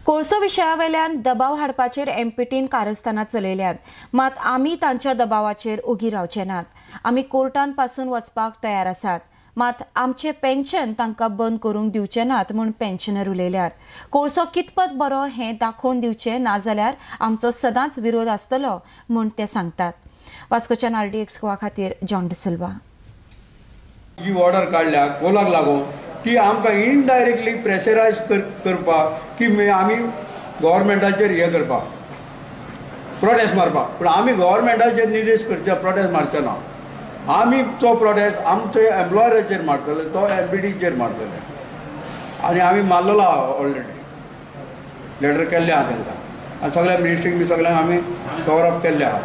कोळसो विशयावेल्यान दबाव हाडपाचेर एमपीटीन कारस्थानां चलयल्यात, मात आमी तांच्या दबावाचेर उगी रावचे नात। आमी कोर्टान पासून वचपाक तयार आसात, मात आमचे पेन्शन तांकां बंद करूंक दिवचे नात म्हूण पेन्शनर उलयल्यात। कोळसो कितपत बरो हें दाखोवन दिवचें, नाजाल्यार आमचो सदांच विरोध आसतलो म्हूण ते सांगतात। वास्कोच्यान RDX गोवा खातीर जॉन डिसिल्वा। जी ऑर्डर काढल्या कोलाक लागून ती आमकां इनडायरेक्टली प्रेशरायज करपाक की आमी गव्हर्मेंटाचेर हे करपाक प्रोटेस्ट मारपाक, पूण आमी गव्हर्मेंटाचेर निर्देश करचे प्रोटेस्ट मारचे ना। आमी तो प्रोटेस्ट आमच्या एम्प्लॉयराचेर मारतले, तो MPTचेर मारतले आनी आमी मारलेलो आहा ऑलरेडी, लेटर केल्ले आहा तांकां आनी सगळ्या मिनिस्ट्रीक बी सगळ्यांक आमी कवर अप केल्ले आहा।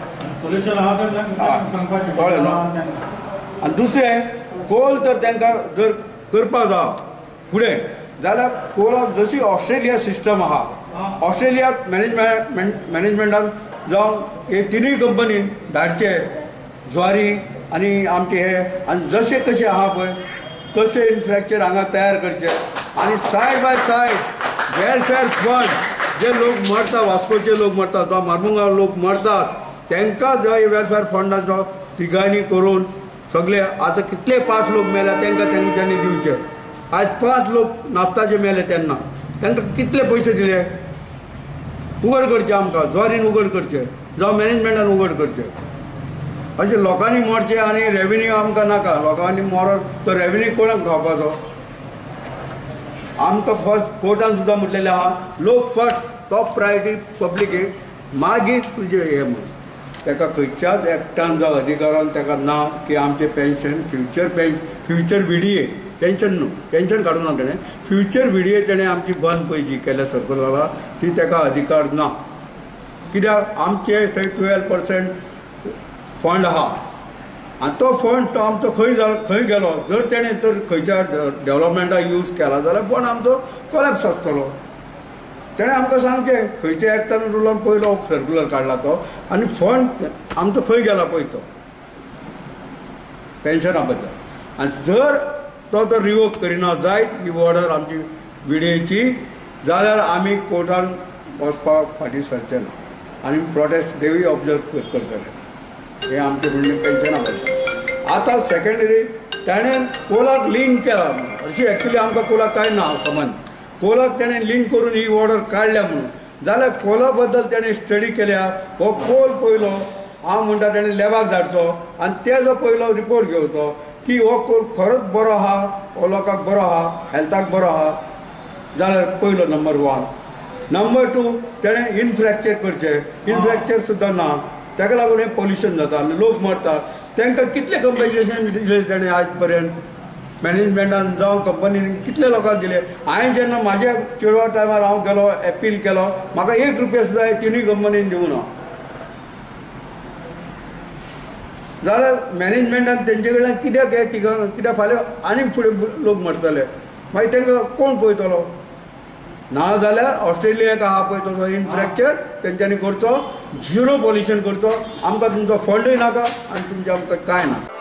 कळ्ळें न्हू। आनी दुसरें कोल तर तांकां जर करपा जाय फुडें जाल्यार कोलाक जशी ऑस्ट्रेलिया सिस्टम आहा, ऑस्ट्रेलियाक मॅनेजमेंटान जावं हे तिनूय कंपनीन धाडचे ज्वारी आनी आमचे हे आनी जशे कशे आहा पळय तशे इन्फ्रास्ट्रक्चर हांगा तयार करचे आनी side by side welfare fund जे लोक मरता, वास्कोचे लोक मरतात जावं मारमुगांव लोक मरतात तांकां जाय वेलफेअर फंडाचो तिगायनी करून सगळे आता कितले 5 लोक मेल्या तांकां तेंच्यांनी दिवचे। आज 5 लोक नाफ्ताचे मेले तेन्ना तांकां कितले पयशे दिले? उघड करचे आमकां, ज्वारीन उघड करचे जावं मॅनेजमेंटान उघड करचे। अशें लोकांनी मरचे आनी रेव्हेन्यू आमकां नाका, लोकांनी मरोन तो रेव्हेन्यू कोणाक खावपाचो? आमकां फर्स्ट कोर्टान सुद्दां म्हटलेलें आहा लोक फर्स्ट, टॉप प्रायोरिटी पब्लिकेक, मागीर तुजें हे म्हूण। ताका खंयच्याच एक्टान जावं अधिकारान ताका ना की आमचे पेन्शन फ्युचर VDA पेन्शन न्हू, पेन्शन काडूं ना तेणें, फ्युचर VDA तेणें आमची बंद पळय जी केल्या सर्कुलराक ती ताका अधिकार ना। कित्याक आमचे थंय 12% फंड आहा आनी तो फंड तो आमचो खंय गेलो जर तेणें तर खंयच्या डेव्हलपमेंटाक यूज केला जाल्यार फंड आमचो कोलॅप्स आसतलो। तेणें आमकां सांगचें खंयच्या एक्टान रुलान पयलो सर्कुलर काडला तो आनी फंड आमचो खंय गेला पळय तो पेन्शना बद्दल। आनी जर तो रिवोक करिना जायत ही ऑर्डर आमची VDAची जाल्यार आमी कोर्टान वचपाक फाटीं सरचे ना आनी प्रोटेस्ट डेवूय ऑब्जर्व करतले। हे आमचे म्हणणे पेन्शना बद्दल। आतां सेकंडरी ताणें कोलाक लिंक केला अशी एक्चुली आमकां कोलाक कांय ना संबंद, कोलाक तेणें लिंक करून ही ऑर्डर काडल्या म्हणून जाल्यार कोला बद्दल तेणें स्टडी केल्या। हो कोल पयलो हांव म्हणटा तेणें लॅबाक धाडचो आनी तेजो पयलो रिपोर्ट घेवचो की हो कोल खरोच बरो आहा, हो लोकांक बरो आहा, हेल्थाक बरो आहा जाल्यार पयलो नंबर 1। नंबर 2 तेणें इन्फ्रास्ट्रक्चर करचें, इन्फ्रास्ट्रक्चर सुद्दां ना, ताका लागून हें पोल्युशन जाता आनी लोक मरतात। तांकां कितले कंपेन्सेशन दिले तेणें आज पर्यंत मॅनेजमेंटान जावं कंपनीन कितले लोकांक दिले? हांवें जेन्ना म्हाज्या चेडवा टायमार हांव गेलो अपील केलो म्हाका 1 रुपया सुद्दां हे तिनूय कंपनीन दिवं ना। जाल्यार मॅनेजमेंटान तेंचे कडल्यान कित्याक हे कित्याक फाल्यां आनी फुडें लोक मरतले मागीर तांकां कोण पळयतलो? ना जाल्यार ऑस्ट्रेलियाक आहा पळय तसो इन्फ्रास्ट्रक्चर तेंच्यांनी करचो, झिरो पोल्युशन करचो, आमकां तुमचो फंडूय नाका आनी तुमचें आमकां कांय ना।